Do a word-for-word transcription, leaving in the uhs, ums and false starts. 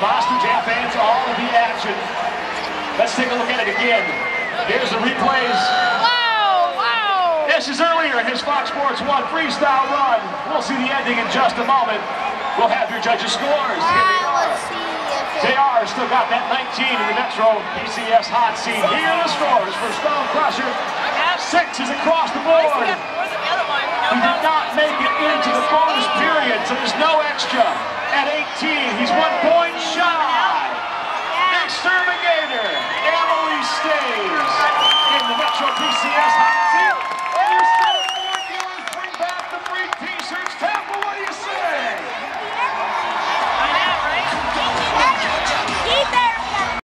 Boston Jam fans, all of the action. Let's take a look at it again. Here's the replays. Wow, wow. This is earlier in his Fox Sports one freestyle run. We'll see the ending in just a moment. We'll have your judges' scores. Here they are. Let's see if J R still got that nineteen in the Metro P C S hot seat. Here are the scores for Stone Crusher. Six is across the board. He did not make it into the bonus period, so there's no extra. At eighteen, he's one point shy.